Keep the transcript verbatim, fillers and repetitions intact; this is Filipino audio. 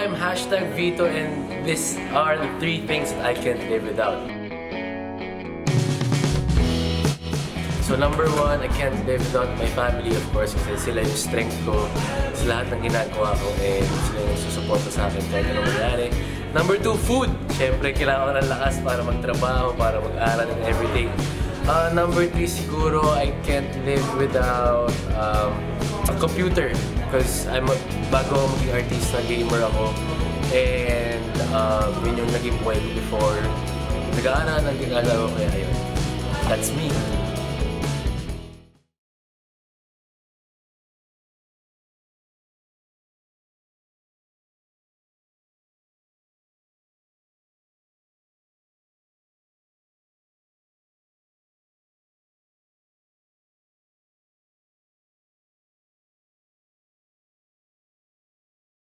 I'm hashtag Vito, and these are the three things that I can't live without. So number one, I can't live without my family, of course, kasi sila yung strength ko sa lahat ng ginagawa ko, and sila yung susuporta sa akin kahit anong mangyari. Number two, food. Siyempre, kailangan ko ng lakas para magtrabaho, para mag-aral and everything. Uh, number three, siguro, I can't live without um, a computer. Because I'm a, bago ako maging artista, gamer ako. And um, yun yung naging buhay ko before. Nag-aaral, nag-aaral ako, kaya yun. That's me.